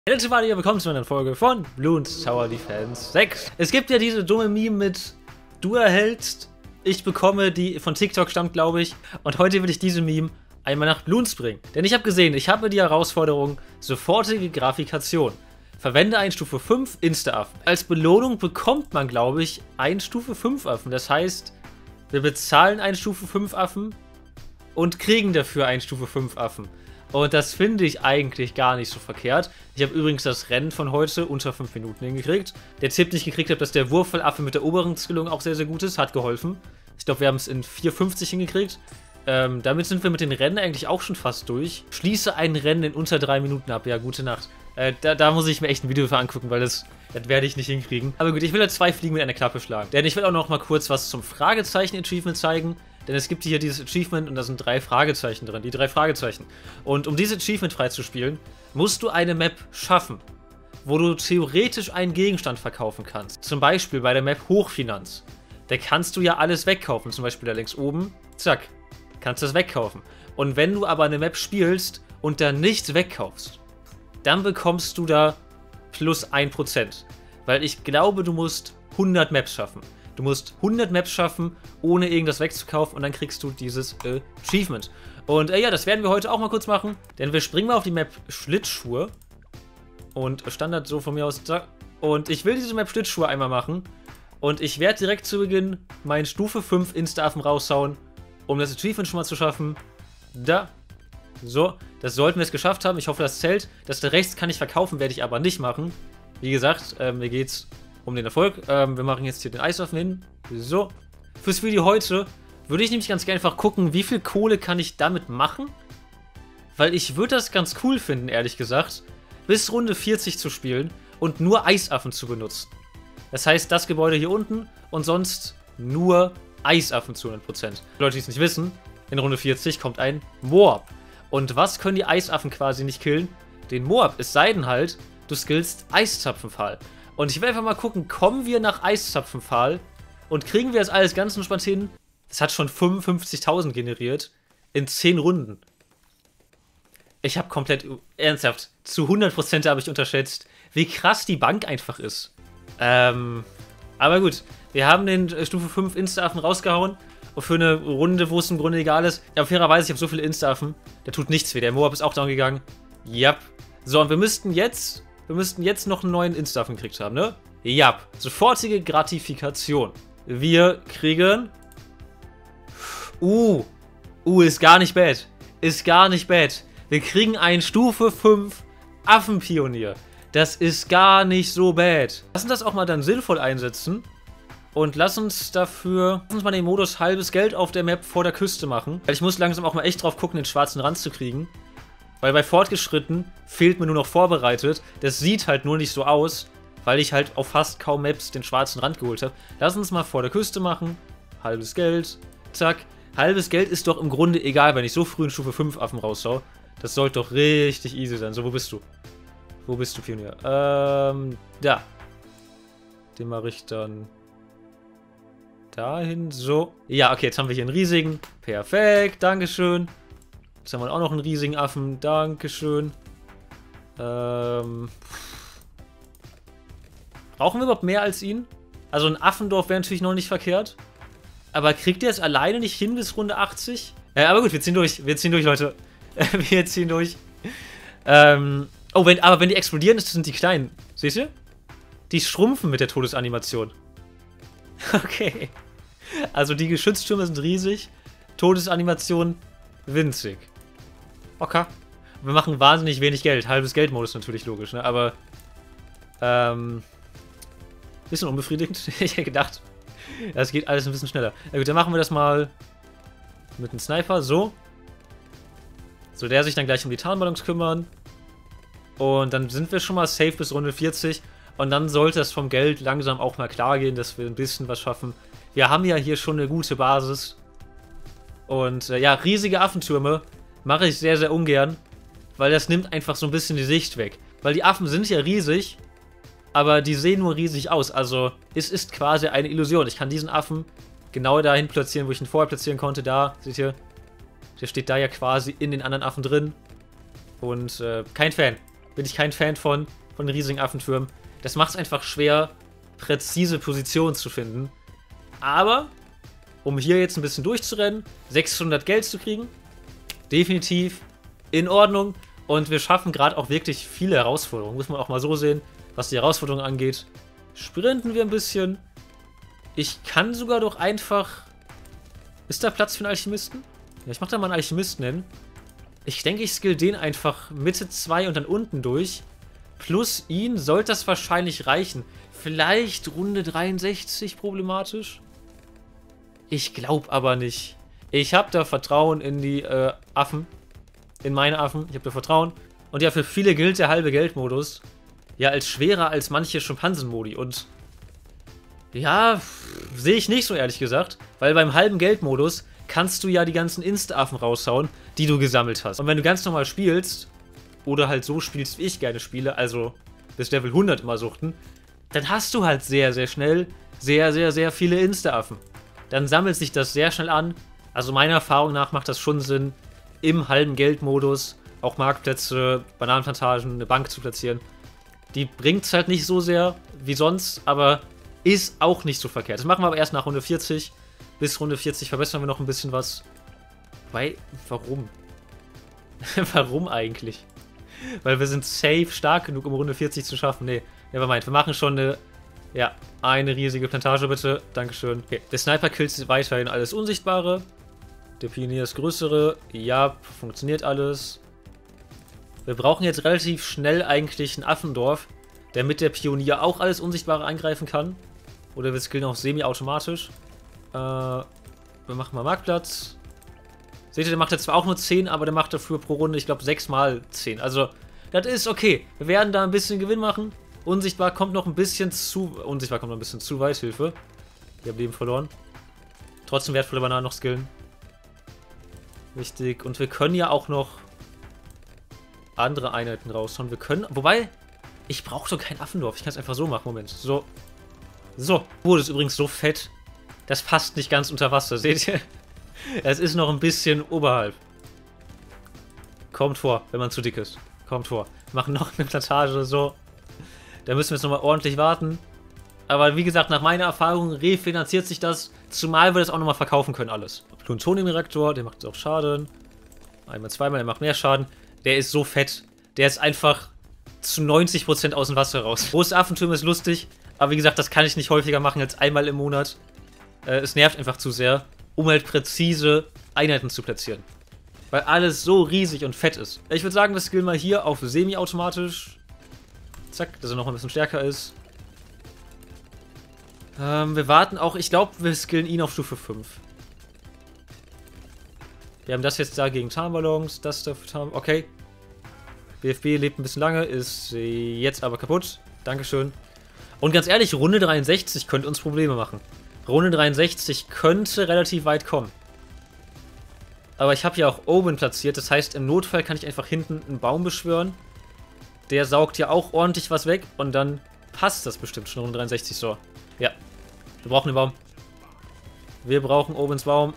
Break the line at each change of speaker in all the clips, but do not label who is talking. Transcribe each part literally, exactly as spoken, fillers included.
Letzte Mal hier willkommen zu einer Folge von Bloons Tower Defense sechs. Es gibt ja diese dumme Meme mit du erhältst, ich bekomme, die von TikTok stammt, glaube ich. Und heute will ich diese Meme einmal nach Bloons bringen. Denn ich habe gesehen, ich habe die Herausforderung sofortige Grafikation. Verwende einen Stufe fünf Insta-Affen. Als Belohnung bekommt man, glaube ich, einen Stufe fünf Affen. Das heißt, wir bezahlen einen Stufe fünf Affen und kriegen dafür einen Stufe fünf Affen. Und das finde ich eigentlich gar nicht so verkehrt. Ich habe übrigens das Rennen von heute unter fünf Minuten hingekriegt. Der Tipp, den ich gekriegt habe, dass der Wurfballaffe mit der oberen Skillung auch sehr, sehr gut ist, hat geholfen. Ich glaube, wir haben es in vier fünfzig hingekriegt. Ähm, damit sind wir mit den Rennen eigentlich auch schon fast durch. Schließe ein Rennen in unter drei Minuten ab. Ja, gute Nacht. Äh, da, da muss ich mir echt ein Video für angucken, weil das, das werde ich nicht hinkriegen. Aber gut, ich will ja zwei Fliegen mit einer Klappe schlagen. Denn ich will auch noch mal kurz was zum Fragezeichen-Achievement zeigen. Denn es gibt hier dieses Achievement und da sind drei Fragezeichen drin, die drei Fragezeichen. Und um dieses Achievement freizuspielen, musst du eine Map schaffen, wo du theoretisch einen Gegenstand verkaufen kannst. Zum Beispiel bei der Map Hochfinanz. Da kannst du ja alles wegkaufen, zum Beispiel da links oben, zack, kannst du das wegkaufen. Und wenn du aber eine Map spielst und da nichts wegkaufst, dann bekommst du da plus ein Prozent. Weil ich glaube, du musst hundert Maps schaffen. Du musst hundert Maps schaffen, ohne irgendwas wegzukaufen und dann kriegst du dieses äh, Achievement. Und äh, ja, das werden wir heute auch mal kurz machen, denn wir springen mal auf die Map Schlittschuhe. Und Standard so von mir aus. Und ich will diese Map Schlittschuhe einmal machen. Und ich werde direkt zu Beginn meinen Stufe fünf Insta-Affen raushauen, um das Achievement schon mal zu schaffen. Da. So, das sollten wir es geschafft haben. Ich hoffe, das zählt. Das da rechts kann ich verkaufen, werde ich aber nicht machen. Wie gesagt, äh, mir geht's um den Erfolg. Ähm, wir machen jetzt hier den Eisaffen hin. So. Fürs Video heute würde ich nämlich ganz gerne einfach gucken, wie viel Kohle kann ich damit machen. Weil ich würde das ganz cool finden, ehrlich gesagt, bis Runde vierzig zu spielen und nur Eisaffen zu benutzen. Das heißt, das Gebäude hier unten und sonst nur Eisaffen zu hundert Prozent. Leute, die es nicht wissen, in Runde vierzig kommt ein Moab. Und was können die Eisaffen quasi nicht killen? Den Moab. Es sei denn halt, du skillst Eiszapfenpfahl. Und ich will einfach mal gucken, kommen wir nach Eiszapfenpfahl und kriegen wir das alles ganz entspannt hin? Das hat schon fünfundfünfzigtausend generiert in zehn Runden. Ich habe komplett, ernsthaft, zu hundert Prozent habe ich unterschätzt, wie krass die Bank einfach ist. Ähm, aber gut, wir haben den äh, Stufe fünf Insta-Affen rausgehauen. Und für eine Runde, wo es im Grunde egal ist. Ja, fairerweise, ich habe so viele Insta-Affen, der tut nichts weh. Der Moab ist auch down gegangen. Yep. So, und wir müssten jetzt... Wir müssten jetzt noch einen neuen Insta-Affen gekriegt haben, ne? Ja, sofortige Gratifikation. Wir kriegen... Uh, uh, ist gar nicht bad. Ist gar nicht bad. Wir kriegen einen Stufe fünf Affenpionier. Das ist gar nicht so bad. Lass uns das auch mal dann sinnvoll einsetzen. Und lass uns dafür... Lass uns mal den Modus halbes Geld auf der Map vor der Küste machen. Weil ich muss langsam auch mal echt drauf gucken, den schwarzen Rand zu kriegen. Weil bei Fortgeschritten fehlt mir nur noch vorbereitet. Das sieht halt nur nicht so aus, weil ich halt auf fast kaum Maps den schwarzen Rand geholt habe. Lass uns mal vor der Küste machen. Halbes Geld. Zack. Halbes Geld ist doch im Grunde egal, wenn ich so früh in Stufe fünf Affen rausschaue. Das sollte doch richtig easy sein. So, wo bist du? Wo bist du, Pionier? Ähm, da. Den mache ich dann dahin. So. Ja, okay, jetzt haben wir hier einen riesigen. Perfekt, Dankeschön. Jetzt haben wir auch noch einen riesigen Affen. Dankeschön. Ähm. Brauchen wir überhaupt mehr als ihn? Also ein Affendorf wäre natürlich noch nicht verkehrt. Aber kriegt er es alleine nicht hin bis Runde achtzig? Ja, aber gut, wir ziehen durch. Wir ziehen durch, Leute. Wir ziehen durch. Ähm. Oh, wenn, aber wenn die explodieren, das sind die kleinen. Seht ihr? Die schrumpfen mit der Todesanimation. Okay. Also die Geschütztürme sind riesig. Todesanimation winzig. Okay. Wir machen wahnsinnig wenig Geld. Halbes Geldmodus natürlich logisch, ne? Aber ähm bisschen unbefriedigend. Ich hätte gedacht, das geht alles ein bisschen schneller. Na gut, dann machen wir das mal mit einem Sniper. So. So, der sich dann gleich um die Tarnballons kümmern. Und dann sind wir schon mal safe bis Runde vierzig. Und dann sollte es vom Geld langsam auch mal klar gehen, dass wir ein bisschen was schaffen. Wir haben ja hier schon eine gute Basis. Und äh, ja, riesige Affentürme mache ich sehr, sehr ungern. Weil das nimmt einfach so ein bisschen die Sicht weg. Weil die Affen sind ja riesig, aber die sehen nur riesig aus. Also es ist quasi eine Illusion. Ich kann diesen Affen genau dahin platzieren, wo ich ihn vorher platzieren konnte. Da, seht ihr, der steht da ja quasi in den anderen Affen drin. Und äh, kein Fan. Bin ich kein Fan von, von den riesigen Affentürmen. Das macht es einfach schwer, präzise Positionen zu finden. Aber, um hier jetzt ein bisschen durchzurennen, sechshundert Geld zu kriegen, definitiv in Ordnung. Und wir schaffen gerade auch wirklich viele Herausforderungen. Muss man auch mal so sehen, was die Herausforderungen angeht. Sprinten wir ein bisschen. Ich kann sogar doch einfach... Ist da Platz für einen Alchemisten? Ja, ich mach da mal einen Alchemisten hin. Ich denke, ich skill den einfach Mitte zwei und dann unten durch. Plus ihn sollte das wahrscheinlich reichen. Vielleicht Runde dreiundsechzig problematisch? Ich glaube aber nicht. Ich habe da Vertrauen in die äh, Affen. In meine Affen. Ich habe da Vertrauen. Und ja, für viele gilt der halbe Geldmodus ja als schwerer als manche Schimpansenmodi. Und ja, sehe ich nicht so, ehrlich gesagt. Weil beim halben Geldmodus kannst du ja die ganzen Insta-Affen raushauen, die du gesammelt hast. Und wenn du ganz normal spielst, oder halt so spielst, wie ich gerne spiele, also bis Level hundert immer suchten, dann hast du halt sehr, sehr schnell sehr, sehr, sehr viele Insta-Affen. Dann sammelt sich das sehr schnell an. Also meiner Erfahrung nach macht das schon Sinn, im halben Geldmodus auch Marktplätze, Bananenplantagen, eine Bank zu platzieren. Die bringt es halt nicht so sehr wie sonst, aber ist auch nicht so verkehrt. Das machen wir aber erst nach Runde vierzig. Bis Runde vierzig verbessern wir noch ein bisschen was. Weil, warum? Warum eigentlich? Weil wir sind safe stark genug, um Runde vierzig zu schaffen. Nee, nevermind. Wir machen schon eine, ja, eine riesige Plantage, bitte. Dankeschön. Okay. Der Sniper killt weiterhin alles Unsichtbare. Der Pionier ist größere. Ja, funktioniert alles. Wir brauchen jetzt relativ schnell eigentlich ein Affendorf, damit der Pionier auch alles Unsichtbare angreifen kann. Oder wir skillen auch semi-automatisch. Äh, wir machen mal Marktplatz. Seht ihr, der macht jetzt zwar auch nur zehn, aber der macht dafür pro Runde, ich glaube, sechs mal zehn. Also, das ist okay. Wir werden da ein bisschen Gewinn machen. Unsichtbar kommt noch ein bisschen zu... Unsichtbar kommt noch ein bisschen zu weit, Hilfe. Ich habe Leben verloren. Trotzdem wertvolle Bananen noch skillen. Wichtig. Und wir können ja auch noch andere Einheiten raushauen. Wir können... Wobei, ich brauche doch kein Affendorf. Ich kann es einfach so machen. Moment. So. So. Oh, das ist übrigens so fett. Das passt nicht ganz unter Wasser. Seht ihr? Es ist noch ein bisschen oberhalb. Kommt vor, wenn man zu dick ist. Kommt vor. Wir machen noch eine Plantage oder so. Da müssen wir jetzt nochmal ordentlich warten. Aber wie gesagt, nach meiner Erfahrung refinanziert sich das. Zumal wir das auch nochmal verkaufen können, alles. Plutonium-Reaktor, der macht auch Schaden. Einmal, zweimal, der macht mehr Schaden. Der ist so fett. Der ist einfach zu neunzig Prozent aus dem Wasser raus. Große Affentürme ist lustig. Aber wie gesagt, das kann ich nicht häufiger machen als einmal im Monat. Äh, es nervt einfach zu sehr, um halt präzise Einheiten zu platzieren. Weil alles so riesig und fett ist. Ich würde sagen, wir skillen mal hier auf semi-automatisch. Zack, dass er noch ein bisschen stärker ist. Ähm, wir warten auch, ich glaube, wir skillen ihn auf Stufe fünf. Wir haben das jetzt da gegen Tarnballons, das da für Tarn... Okay. B F B lebt ein bisschen lange, ist jetzt aber kaputt. Dankeschön. Und ganz ehrlich, Runde dreiundsechzig könnte uns Probleme machen. Runde dreiundsechzig könnte relativ weit kommen. Aber ich habe ja auch Oben platziert, das heißt, im Notfall kann ich einfach hinten einen Baum beschwören. Der saugt ja auch ordentlich was weg und dann passt das bestimmt schon Runde dreiundsechzig so. Ja, wir brauchen den Baum. Wir brauchen Obens Baum.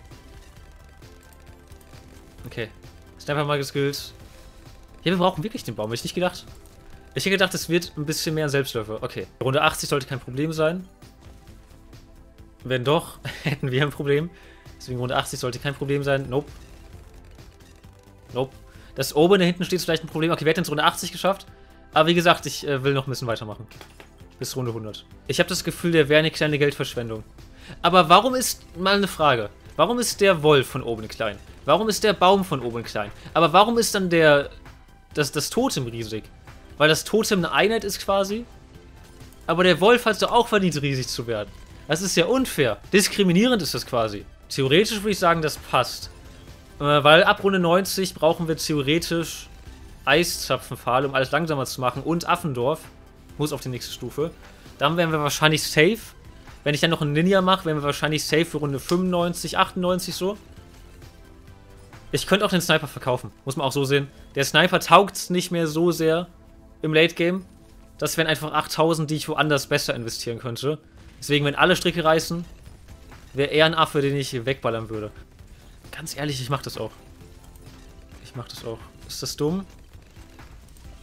Okay, ist einfach mal geskillt. Ja, wir brauchen wirklich den Baum, hätte ich nicht gedacht. Ich hätte gedacht, es wird ein bisschen mehr ein Selbstläufer. Okay, Runde achtzig sollte kein Problem sein. Wenn doch, hätten wir ein Problem. Deswegen Runde achtzig sollte kein Problem sein. Nope. Nope. Das oben da hinten steht vielleicht ein Problem. Okay, wir hätten es Runde achtzig geschafft. Aber wie gesagt, ich äh, will noch ein bisschen weitermachen. Bis Runde hundert. Ich habe das Gefühl, der wäre eine kleine Geldverschwendung. Aber warum ist, mal eine Frage, warum ist der Wolf von oben klein? Warum ist der Baum von oben klein? Aber warum ist dann der, das, das Totem riesig? Weil das Totem eine Einheit ist quasi. Aber der Wolf hat es doch auch verdient, riesig zu werden. Das ist ja unfair. Diskriminierend ist das quasi. Theoretisch würde ich sagen, das passt. Äh, weil ab Runde neunzig brauchen wir theoretisch Eiszapfenpfahl, um alles langsamer zu machen. Und Affendorf. Muss auf die nächste Stufe. Dann wären wir wahrscheinlich safe. Wenn ich dann noch einen Ninja mache, wären wir wahrscheinlich safe für Runde fünfundneunzig, achtundneunzig so. Ich könnte auch den Sniper verkaufen. Muss man auch so sehen. Der Sniper taugt es nicht mehr so sehr im Late Game. Das wären einfach achttausend, die ich woanders besser investieren könnte. Deswegen, wenn alle Stricke reißen, wäre er ein Affe, den ich wegballern würde. Ganz ehrlich, ich mach das auch. Ich mach das auch. Ist das dumm?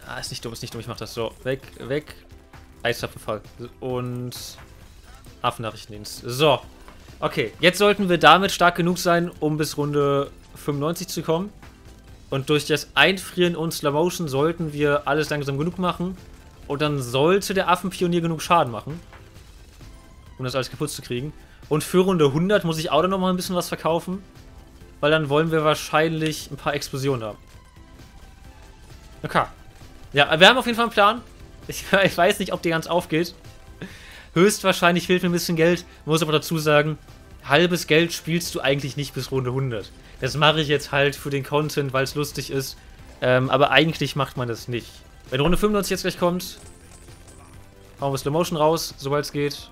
Ah, ist nicht dumm, ist nicht dumm, ich mach das so. Weg, weg. Eisapfelfall. Und Affennachrichtendienst. So. Okay, jetzt sollten wir damit stark genug sein, um bis Runde fünfundneunzig zu kommen. Und durch das Einfrieren und Slow Motion sollten wir alles langsam genug machen. Und dann sollte der Affenpionier genug Schaden machen, um das alles kaputt zu kriegen. Und für Runde hundert muss ich auch dann nochmal ein bisschen was verkaufen. Weil dann wollen wir wahrscheinlich ein paar Explosionen haben. Okay. Ja, wir haben auf jeden Fall einen Plan. Ich, ich weiß nicht, ob der ganz aufgeht. Höchstwahrscheinlich fehlt mir ein bisschen Geld. Muss aber dazu sagen, halbes Geld spielst du eigentlich nicht bis Runde hundert. Das mache ich jetzt halt für den Content, weil es lustig ist. Ähm, aber eigentlich macht man das nicht. Wenn Runde fünfundneunzig jetzt gleich kommt, hauen wir Slow Motion raus, sobald es geht.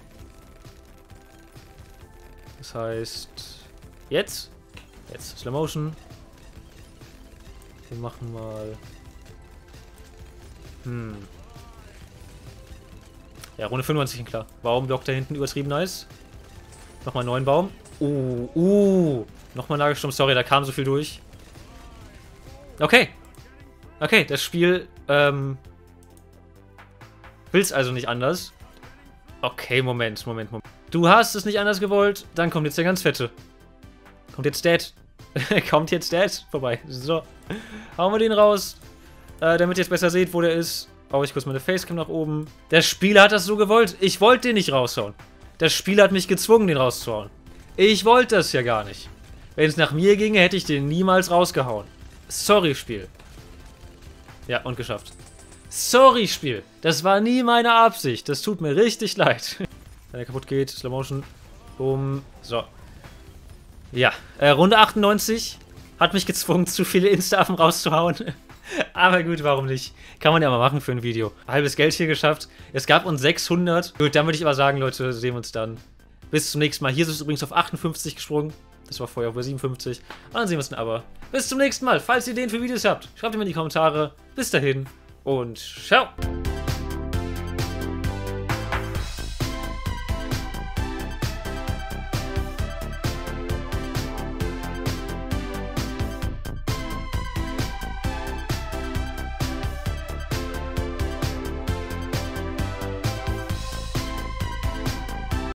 Das heißt, jetzt. Jetzt Slow Motion. Wir machen mal... Hm. Ja, Runde fünfundneunzig, klar. Baumblock da hinten übertrieben nice. Nochmal einen neuen Baum. Uh, uh. Nochmal Nagelsturm. Sorry, da kam so viel durch. Okay. Okay, das Spiel, ähm... will's also nicht anders. Okay, Moment, Moment, Moment. Du hast es nicht anders gewollt, dann kommt jetzt der ganz fette. Kommt jetzt Dad. Kommt jetzt Dad vorbei. So. Hauen wir den raus. Äh, damit ihr jetzt besser seht, wo der ist. Baue ich kurz meine Facecam nach oben. Der Spieler hat das so gewollt. Ich wollte den nicht raushauen. Das Spiel hat mich gezwungen, den rauszuhauen. Ich wollte das ja gar nicht. Wenn es nach mir ginge, hätte ich den niemals rausgehauen. Sorry, Spiel. Ja, und geschafft. Sorry, Spiel. Das war nie meine Absicht. Das tut mir richtig leid. Wenn er kaputt geht, Slow Motion. Boom. So. Ja, äh, Runde achtundneunzig hat mich gezwungen, zu viele Insta-Affen rauszuhauen. Aber gut, warum nicht? Kann man ja mal machen für ein Video. Halbes Geld hier geschafft. Es gab uns sechshundert. Gut, dann würde ich aber sagen, Leute, sehen wir uns dann. Bis zum nächsten Mal. Hier ist es übrigens auf achtundfünfzig gesprungen. Das war vorher auf siebenundfünfzig. Und dann sehen wir uns dann aber. Bis zum nächsten Mal. Falls ihr Ideen für Videos habt, schreibt mir in die Kommentare. Bis dahin und ciao.